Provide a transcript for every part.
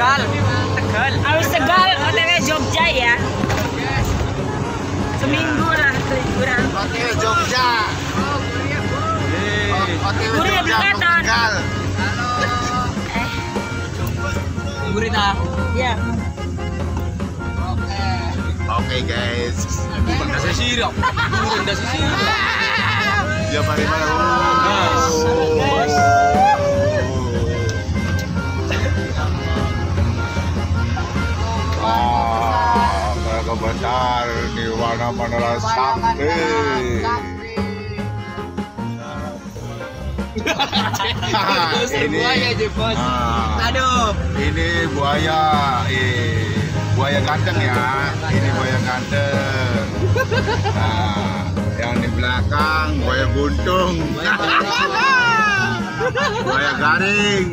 Tegal. Tegal. Habis Tegal, OTW Jogja ya. Seminggu lah liburan. OTW Jogja. OTW Jogja ke Tegal. Gurita. Ya. Oke guys. Benda sisir. Benda sisir. Dia paling mana? Mereka besar di mana-mana sakti. Ini buaya aja bos. Aduh. Ini buaya, buaya ganteng ya. Ini buaya ganteng. Nah, yang di belakang buaya buntung. Buaya garing.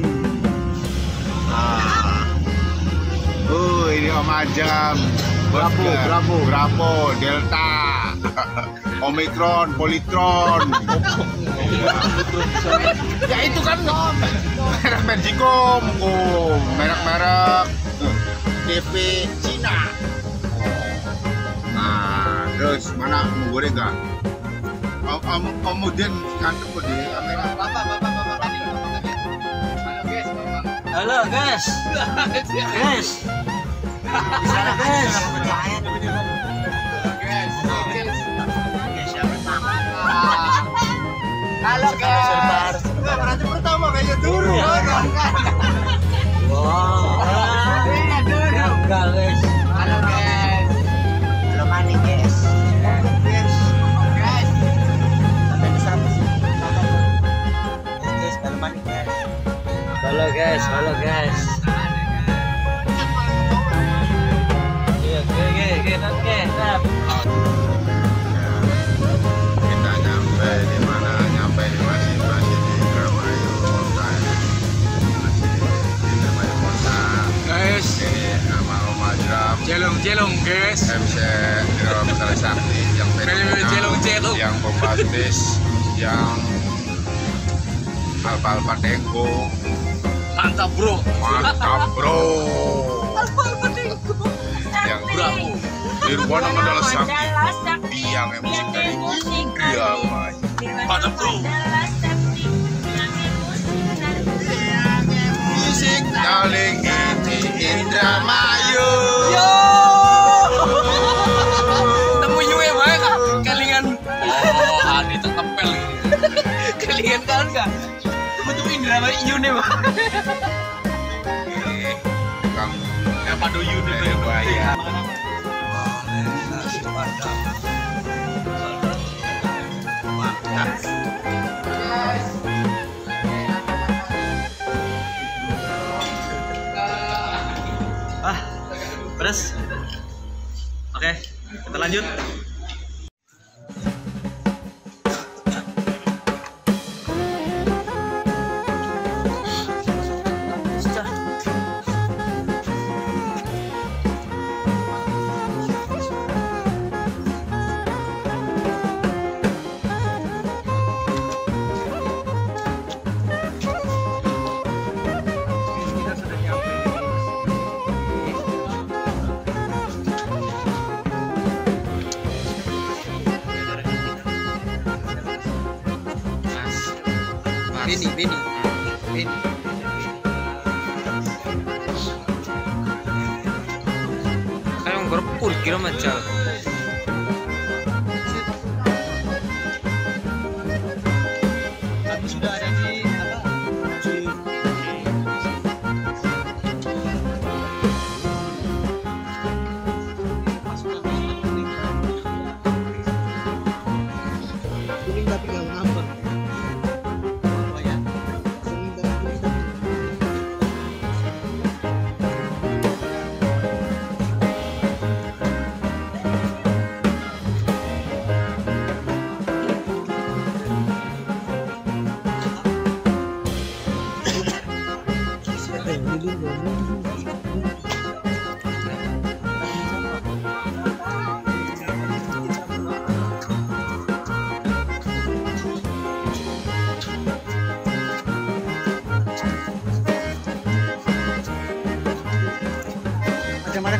Nah. Ini Om Ajam. Bravo, Delta, Omikron, Politron. Ya itu kan merek Magicom, merek-merek TV Cina. Nah, terus mana mau goreng nggak? Om Udin kantor di Amerika. Halo guys. Guys. Sana guys. Halo guys. Berarti pertama kayak dulu. Wow. Enggak guys. Halo guys. Halo mani guys. Guys. Sampai di sana sih. Guys, halo mani guys. Halo guys, halo guys. Kita nyampe di mana? Nyampe di masih di Indramayu Kota. Masih di Indramayu Kota. Guys, Ini nama Om Ajam. jelong guys. MC Masalah Sakti yang fenomenal, Jelong. yang bombastis, yang alfa Tengko. Mantap bro. Mantap bro. Yang Bravo. Nirwana adalah sakti yang musik dari Indramayu. Mantap bro. Musik paling inti Indramayu. Yo. Temu yue bae kak. Kelingan. Oh, hari itu kepel. Kelingan kan enggak? Temu Indramayu nih, Bang. Kang Pado Yune dari Buaya. Pedas. Oke, kita lanjut. Beni. Kayaknya berpul kira macam. Aku sudah ada di kuning tapi nggak ngambek.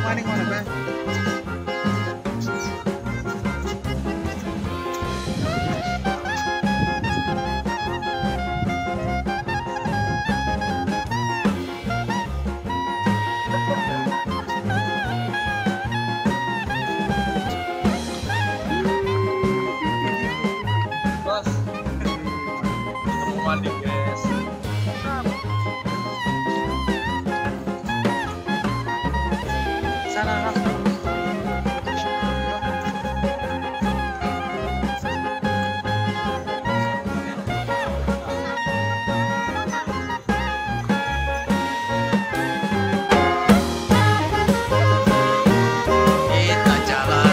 maning ngono Pak. Bos, kita mau mandi guys. Sana Raf. Kita jalan.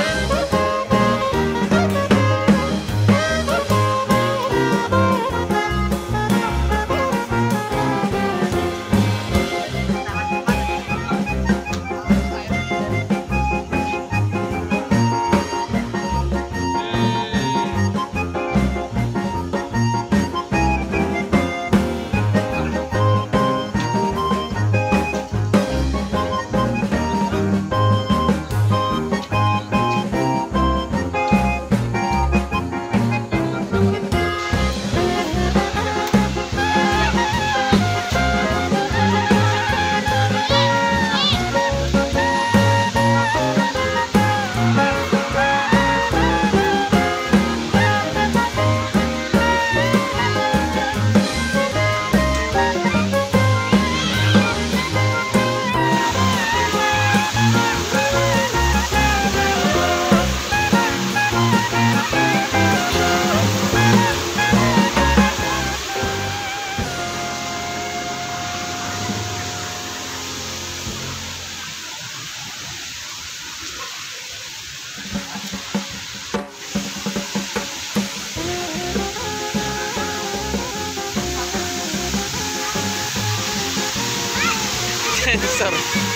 Sensor.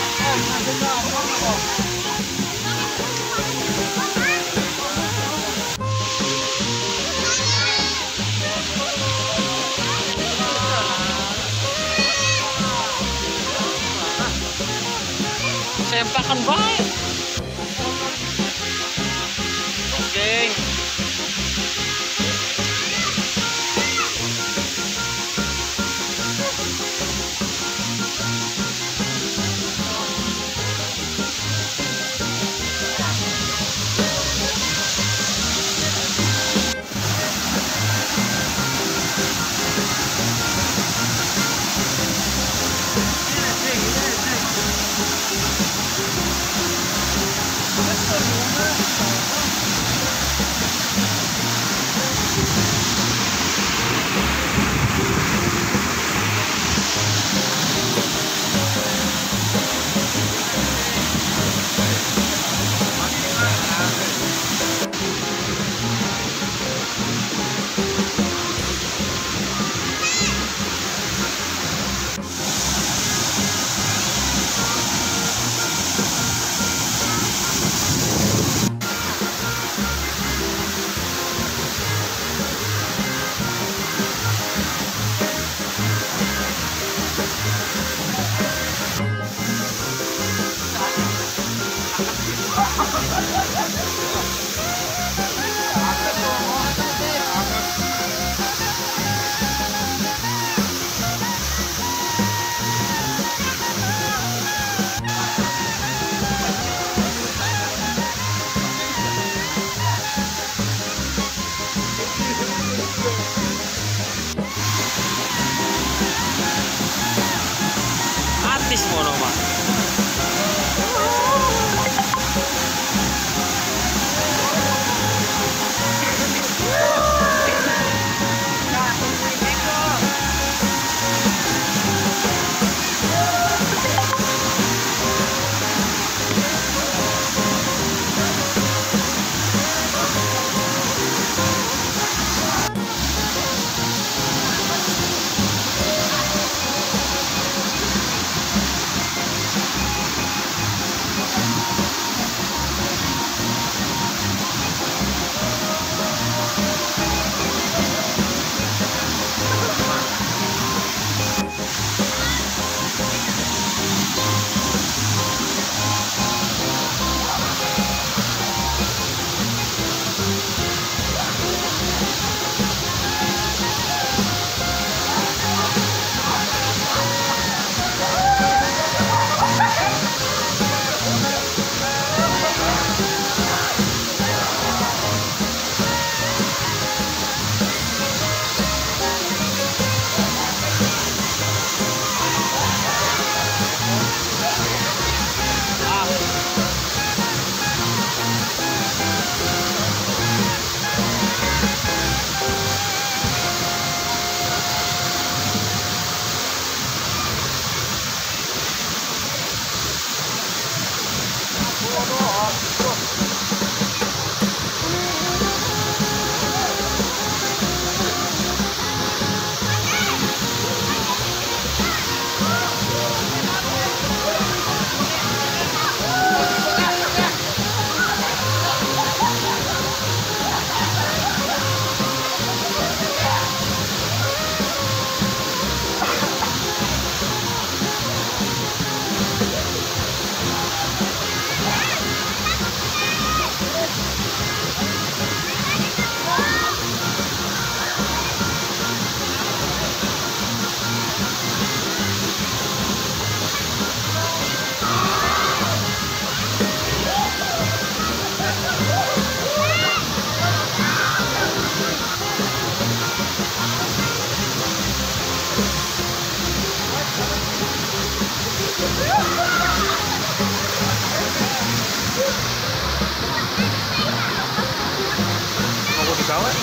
Sempakan baik. Oke.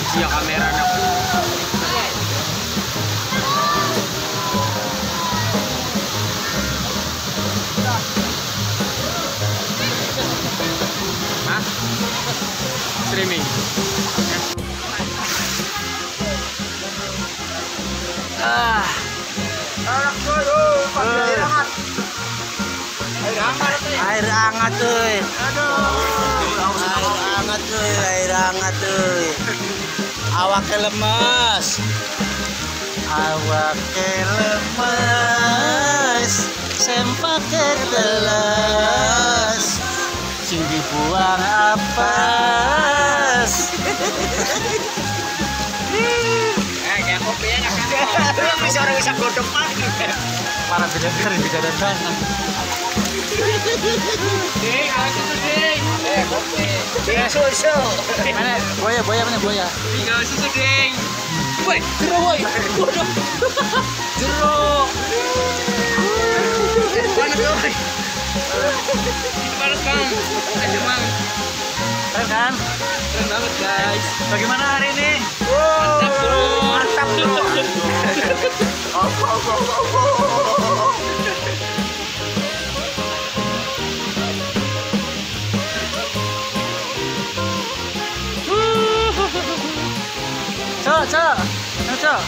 sia kameranya. Hah? Streaming. Air hangat tuh. Air hangat tuh. Awake lemes. Sempake telas. Sing dibuang apes. Kayak kopinya kan. Bisa orang bisa godok lagi. Para bidadari banget. Ding, awas itu ding. Kopi. Dia susu. Mana buaya mana buaya? Tinggal susu ding. Woi, jeruk woi. Waduh. Jeruk. Panas woi. Panas bang. Aja bang. Keren kan? Keren banget guys. Bagaimana hari ini? Mantap bro. Mantap bro. Cok.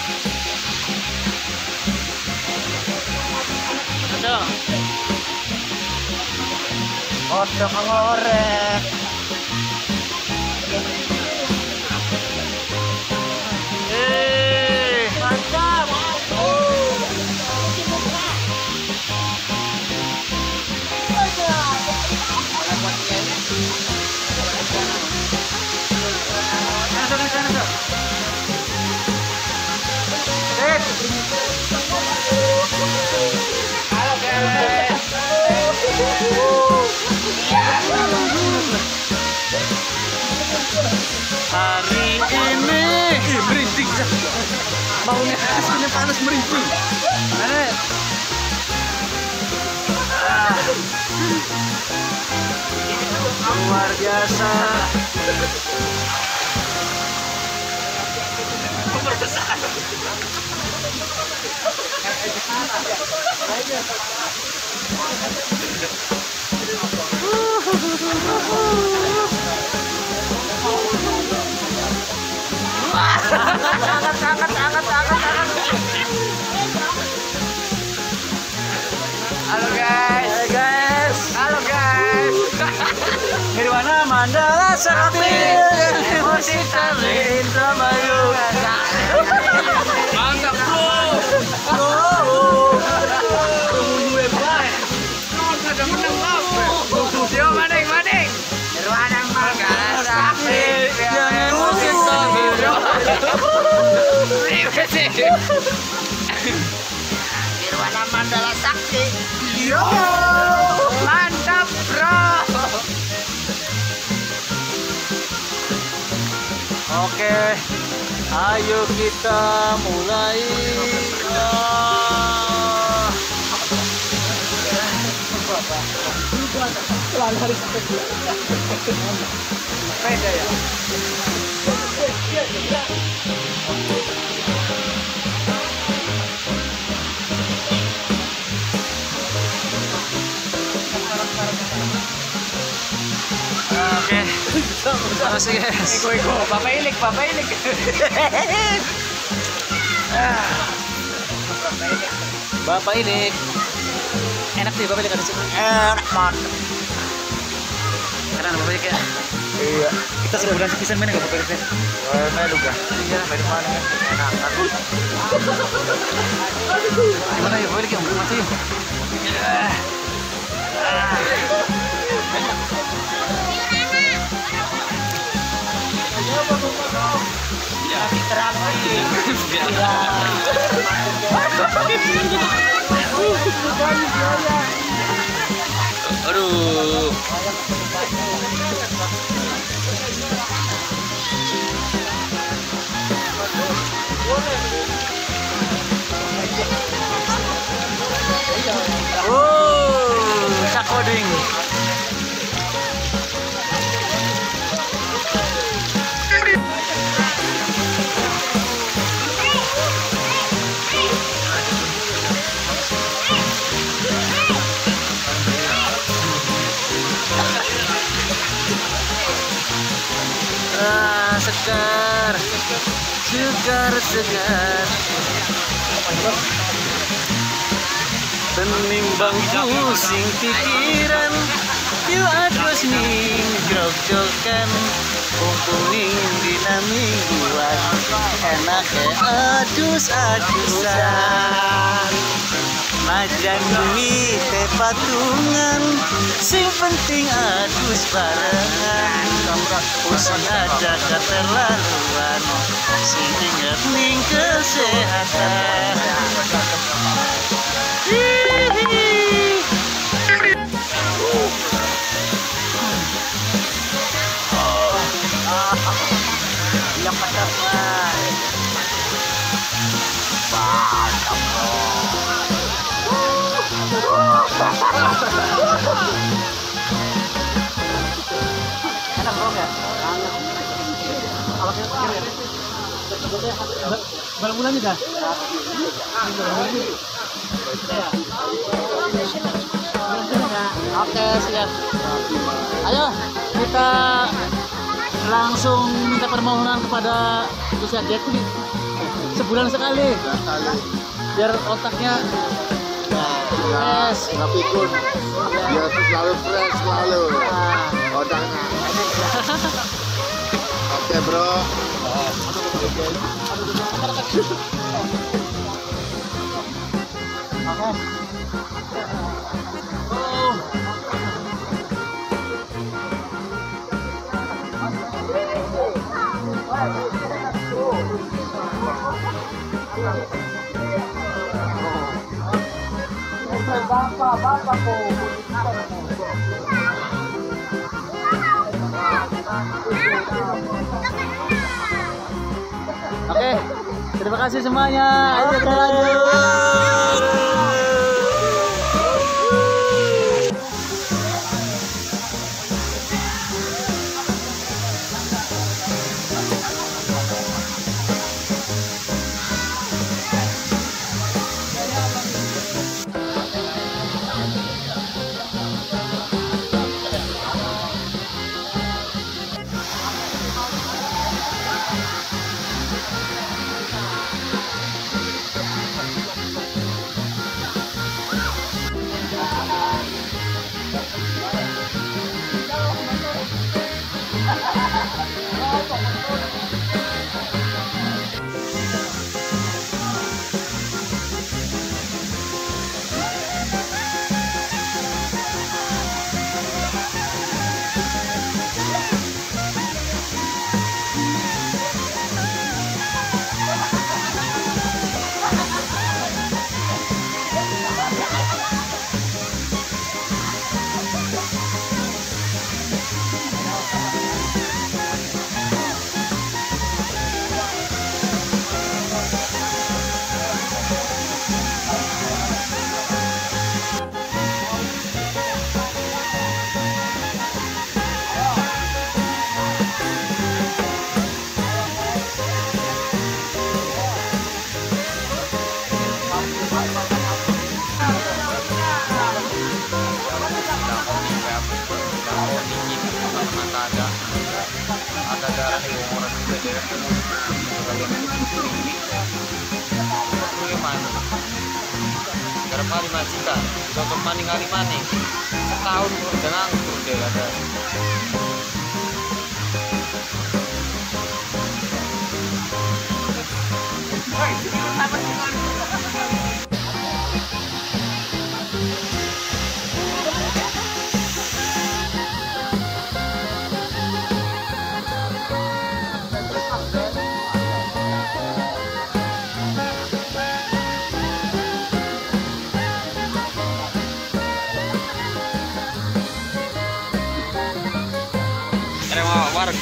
Kodok ngorek. Mantap. Halo guys. Hari ini Merinding. Maunya aslinya panas merinding. mana? Luar biasa. Halo guys. Hai guys. Halo guys. Nirwana Mandala Sakti. Emosi Talin Ramayu. Mantap bro. Ada menang apa? Yo maning. Nirwana Mandala Sakti. Yang emosi Talin. Nirwana Mandala Sakti. Yo. Mantap bro. Oke, ayo kita mulai. Oke, makasih guys. Ego. Bapak ilik. Bapak ini enak sih, Bapak ini ada sih. Enak banget. Karena Bapak ini kayak Iya. kita sudah bulan sepisan mana nggak Bapak ini? Melu kah? Iya. Dari mana kan? Enak kan? Gimana ya Bapak ini kayak mati yuk. Aduh. Sakoding. segar-segar penimbang pusing pikiran yuk adus ning grog-jogan kumpulin dina mingguan enake adus-adusan majan bumi teh patungan sing penting adus barengan pusing ada keterlaluan sing inget ning kesehatan. Yang mantap lah. Enak bro ya? Berapa bulan juga? Oke siap. Ayo kita langsung minta permohonan kepada Gus Yadet sebulan sekali biar otaknya fresh, nggak pikun, biar selalu fresh selalu otaknya. Oke bro. Oke, terima kasih semuanya. Ayo kita lanjut. ada darah di umuran juga dia gimana gara kali majikan contoh maning setahun udah nganggur deh ada. Warung.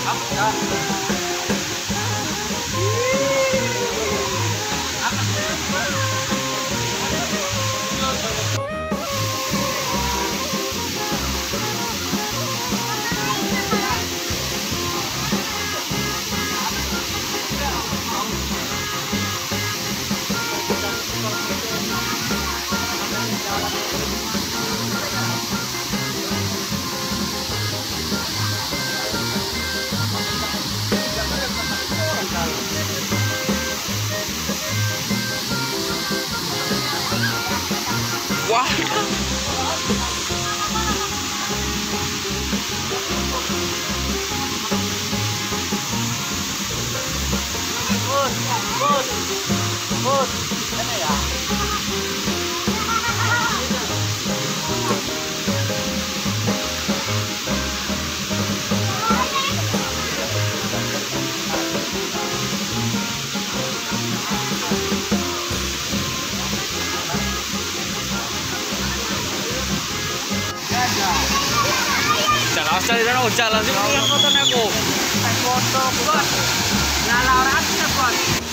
Wah. Jalan cari danau jalan sih yang nonton aku. Foto bos. Nah, orang bos.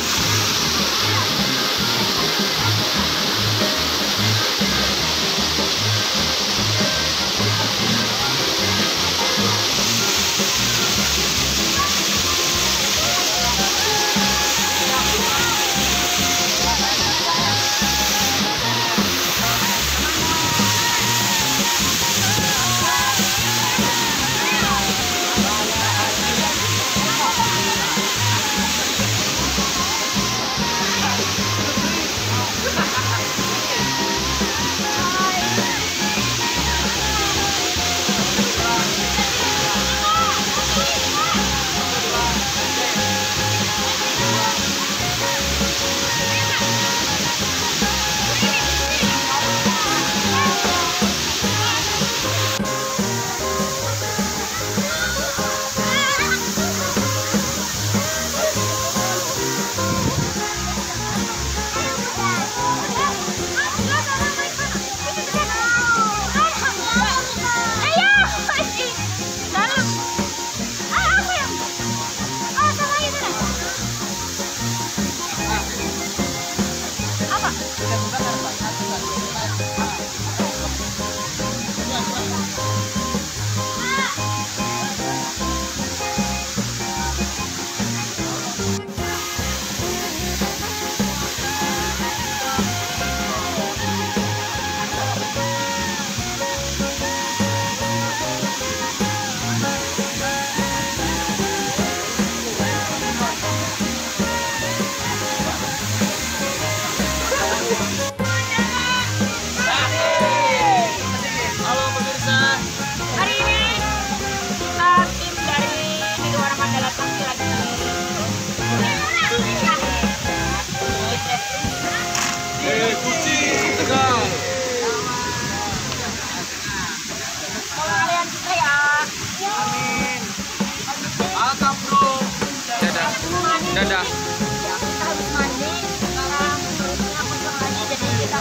Dadah. Kita habis mandi, sekarang perutnya kosong lagi, jadi kita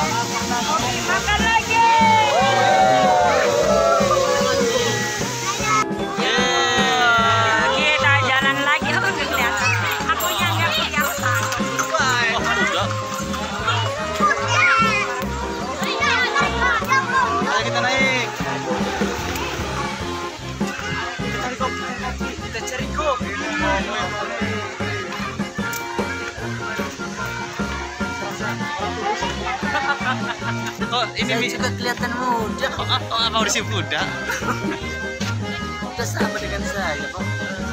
makan lagi. Kita jalan lagi, oh nggak kelihatan. Aku yang nggak kelihatan. Ayo kita naik. Kita cari kok. Oh, ini juga kelihatan muda. Oh, apa udah muda? Udah sama dengan saya, Pak.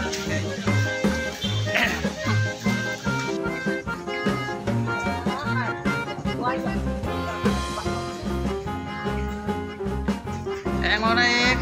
Yang mau naik.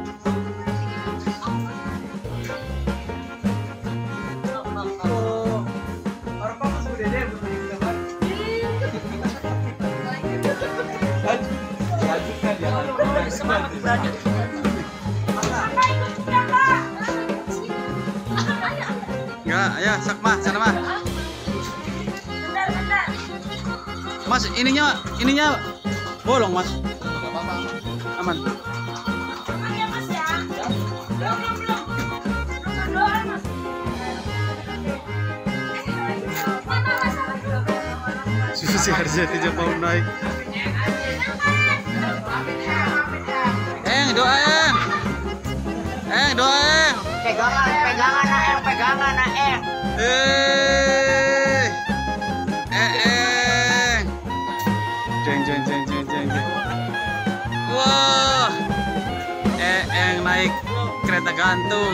Enggak, ayo Sakma, sana mah. Mas, ininya bolong, Mas. Aman. Si Harzati aja mau naik. Doa doa. Pegangan Aeng. Jeng. Wah, naik kereta gantung.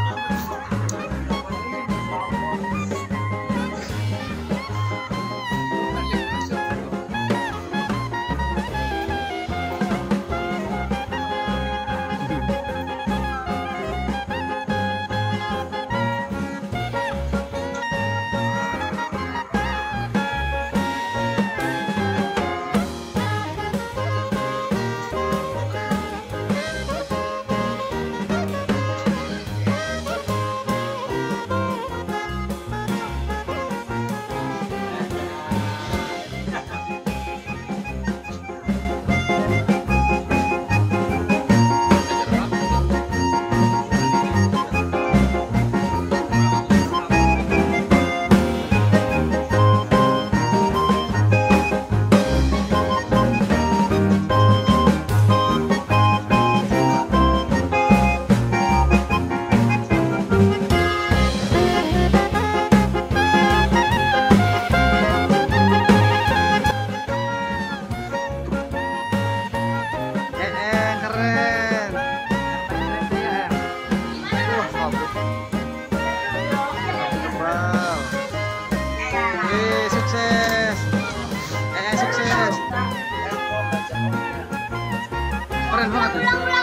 Keren banget.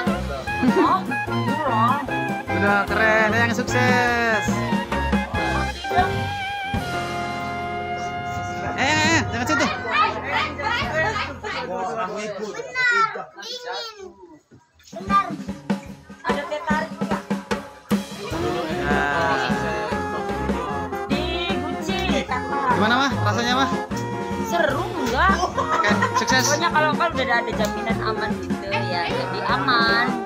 Udah keren, yang sukses. Jangan situ. Benar. Ada tertarik juga. Dikunci. Gimana mah rasanya mah? Seru enggak? Oke, sukses. Pokoknya kalau udah ada jaminan aman gitu ya, jadi aman.